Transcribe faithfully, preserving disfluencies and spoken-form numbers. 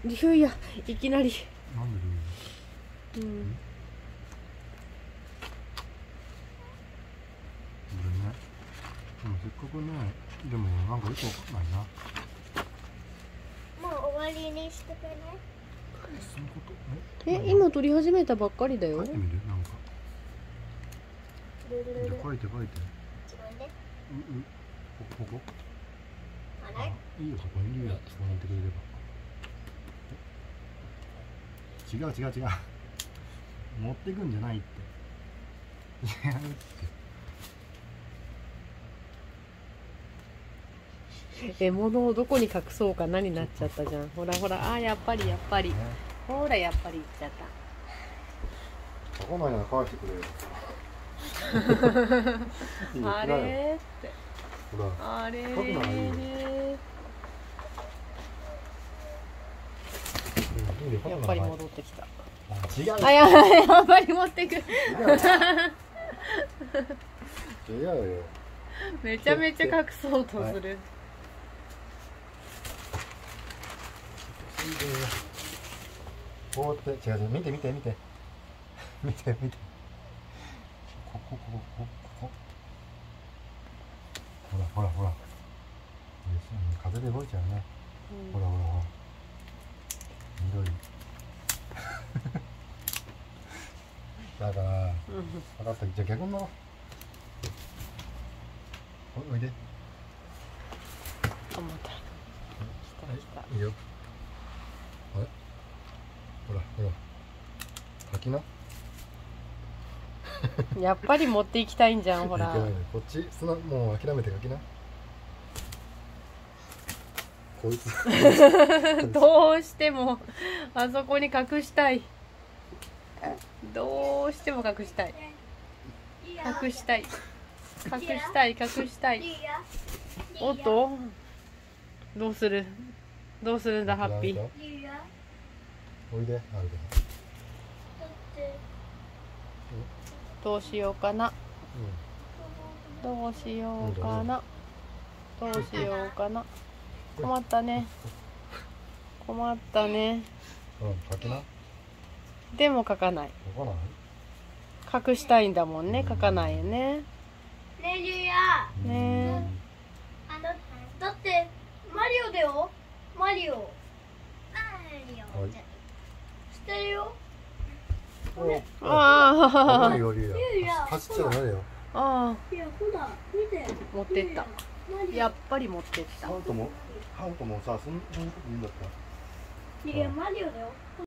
リュウヤいきなり。 なんでリュウヤ？ うん。 これね。でもせっかくね、でもなんかよくわかんないな。 もう終わりにしてくれない？ そういうこと？ え、今撮り始めたばっかりだよ。 書いてみる？なんか。 ルルルル。 じゃあ書いて書いて。 自分で。 ううここここ。 あれ？ いいよ、そこにリュウヤそこにいてくれれば。違う違う違う。持ってくんじゃないって。違うって。 獲物をどこに隠そうかなになっちゃったじゃん。ほらほら、あーやっぱりやっぱり。 ね、 ほらやっぱり行っちゃった。 書かないなら返してくれよ。いいよあれーって。 ほら。 あれ書くならいいよ。 ー。 うん、いいよ、書くならやっぱり戻ってきた。 違う。 あ、ややっぱり持ってく。 違う違うよ。 めちゃめちゃ隠そうとする。 こうやって違う違う、見て見て見て見て見て、こここここここ、ほらほらほら、風で動いちゃうね、うん、ほらほらほら緑だから、うん、分かった。じゃあ逆にな、お, おいで。 あ、また。来た来た。 いいよ。あれ、ほらほら、書きな。 やっぱり持っていきたいんじゃん、ほら。 こっち、そのもう諦めて書きな。こいつ。 どうしてもあそこに隠したい。どうしても隠したい。隠したい。隠したい隠したい。おっと、どうする？どうするんだハッピー。 おいで、あるで。 どうしようかな。どうしようかな。どうしようかな。困ったね。困ったね。 うん、書きな。 でも書かない。 書かない？ 隠したいんだもんね。書かないよね。 ねえリュウヤ。 ねあのだってマリオだよ。マリオ。マリオ。 はい、 してるよ。 ああ。 よりや。走っちゃダメだよ。 ああ。 いやほら見て。 持ってった。やっぱり持ってった。 ハントもハントもさ、そんなにいいんだった。 いやマリオだよ。